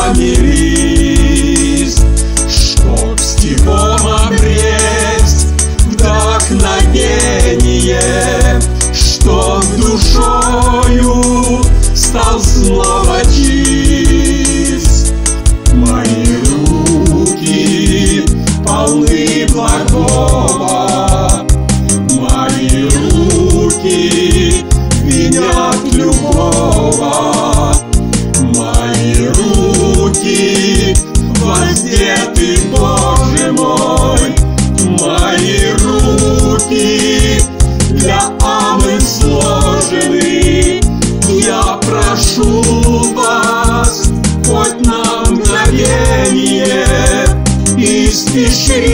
помирись, чтоб стихом обресть вдохновение, чтоб душою стал снова чист. Мои руки полны благого, мои руки винят любого, мои руки воздеты, Боже мой, мои руки для амен сложены. Я прошу вас хоть на мгновение испещрить